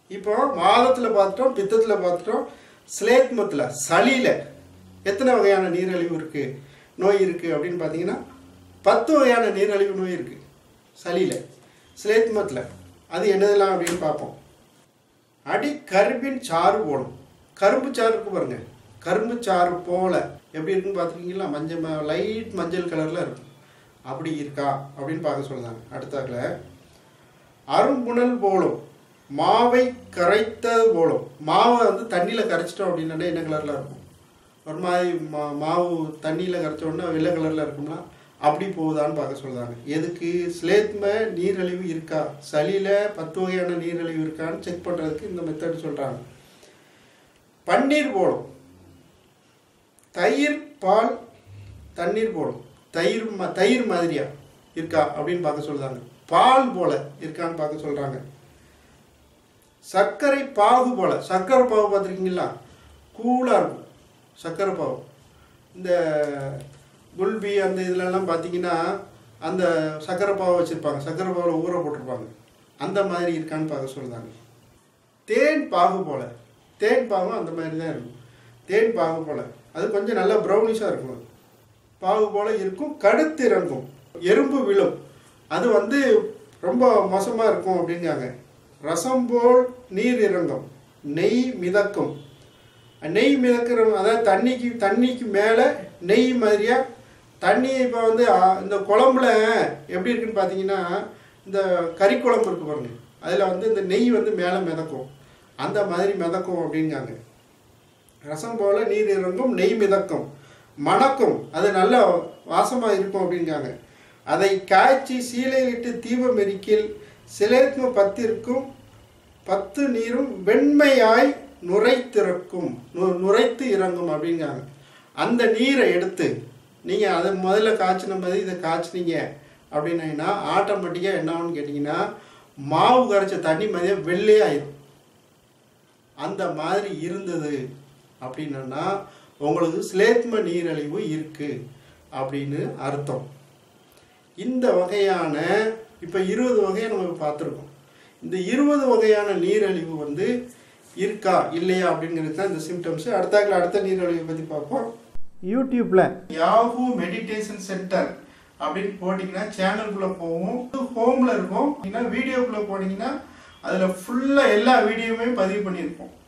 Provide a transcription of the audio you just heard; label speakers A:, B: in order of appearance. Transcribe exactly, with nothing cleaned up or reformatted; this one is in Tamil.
A: இப்போ வாதத்தில் பார்த்துட்டோம், பித்தத்தில் பார்த்துட்டோம், ஸ்லேத்மத்தில் சளியில் எத்தனை வகையான நீரழிவு இருக்குது நோய் இருக்குது அப்படின்னு பார்த்தீங்கன்னா பத்து வகையான நீரழிவு நோய் இருக்குது சளியில். ஸ்லேத்மத்தில் அது என்னதெல்லாம் அப்படின்னு பார்ப்போம். அடி கரும்பின் சாறு போடும். கரும்பு சாறு இருக்கு பாருங்கள், கரும்பு சாறு போல எப்படி இருக்குன்னு பார்த்துருக்கீங்களா? மஞ்சள் லைட் மஞ்சள் கலரில் இருக்கும். அப்படி இருக்கா அப்படின்னு பார்க்க சொல்லுறாங்க. அடுத்தாக்கில் அரும்புணல் போலும், மாவை கரைத்தது போலும். மாவை வந்து தண்ணியில் கரைச்சிட்டோம் அப்படின்னா என்ன கலரில் இருக்கும்? ஒரு மாதிரி மா மாவு தண்ணியில் கரைச்சோன்னா வெள்ளை கலரில் இருக்கும்னா அப்படி போகுதான்னு பார்க்க சொல்கிறாங்க. எதுக்கு? ஸ்லேத்ம நீரழிவு இருக்கா, சளியில் பத்து வகையான நீரழிவு இருக்கான்னு செக் பண்ணுறதுக்கு இந்த மெத்தட் சொல்கிறாங்க. பன்னீர் போலும், தயிர் பால் தண்ணீர் போலும், தயிர் ம தயிர் மாதிரியா இருக்கா அப்படின்னு பார்க்க சொல்கிறாங்க. பால் போல இருக்கான்னு பார்க்க சொல்கிறாங்க. சர்க்கரை பாகு போல, சர்க்கரை பாகு பார்த்துருக்கீங்களா? கூலாக இருக்கும் சர்க்கரை பாகு. இந்த குல்பி அந்த இதிலெல்லாம் பார்த்தீங்கன்னா அந்த சர்க்கரை பாவை வச்சுருப்பாங்க, சர்க்கரை பாவில் ஊற போட்டிருப்பாங்க, அந்த மாதிரி இருக்கான்னு பார்க்க சொல்கிறாங்க. தேன் பாகு போல், தேன் பாகும் அந்த மாதிரி தான் இருக்கும். தேன் பாகு போல் அது கொஞ்சம் நல்லா ப்ரௌனிஷாக இருக்கும், பாகு போல் இருக்கும். கடுத்து இறங்கும், எறும்பு விழும், அது வந்து ரொம்ப மோசமாக இருக்கும் அப்படிங்காங்க. ரசம் போல் நீர் இறங்கும், நெய் மிதக்கும். நெய் மிதக்கிற அதாவது தண்ணிக்கு தண்ணிக்கு மேலே நெய் மாதிரியாக தண்ணி. இப்போ வந்து இந்த குழம்புல எப்படி இருக்குன்னு பார்த்தீங்கன்னா இந்த கறி குழம்பு இருக்கு பாருங்க, அதில் வந்து இந்த நெய் வந்து மேலே மிதக்கும், அந்த மாதிரி மிதக்கும் அப்படிங்காங்க. ரசம் போல் நீர் இறங்கும், நெய் மிதக்கும், மணக்கும், அது நல்ல வாசமாக இருக்கும் அப்படிங்காங்க. அதை காய்ச்சி சீலையிலிட்டு தீபம் எரிக்கில் சிலேத்ம பத்திற்கும் பத்து நீரும் வெண்மையாய் நுரைத்திறக்கும், நு நுரைத்து இறங்கும் அப்படிங்காங்க. அந்த நீரை எடுத்து நீங்கள் அதை முதல்ல காய்ச்சின மாதிரி இதை காய்ச்சினீங்க அப்படின்னா ஆட்டோமேட்டிக்காக என்ன ஆகுன்னு கேட்டிங்கன்னா மாவு கரைச்ச தண்ணி மாதிரியாக வெள்ளையாயிடும். அந்த மாதிரி இருந்தது அப்படின்னா உங்களுக்கு ஸ்லேத்ம நீரழிவு இருக்குது அப்படின்னு அர்த்தம். இந்த வகையான இப்போ இருபது வகையை நம்ம பார்த்துருக்கோம். இந்த இருபது வகையான நீரழிவு வந்து இருக்கா இல்லையா அப்படிங்கிறது தான் இந்த சிம்டம்ஸு. அடுத்தாக்கில் அடுத்த நீரழிவை பற்றி பார்ப்போம். யூடியூப்பில் யாஹூ மெடிடேஷன் சென்டர் அப்படின்னு போட்டிங்கன்னா சேனலுக்குள்ளே போவோம், ஹோமில் இருக்கும். அப்படின்னா வீடியோக்குள்ளே போனீங்கன்னா அதில் ஃபுல்லாக எல்லா வீடியோவுமே பதிவு பண்ணியிருப்போம்.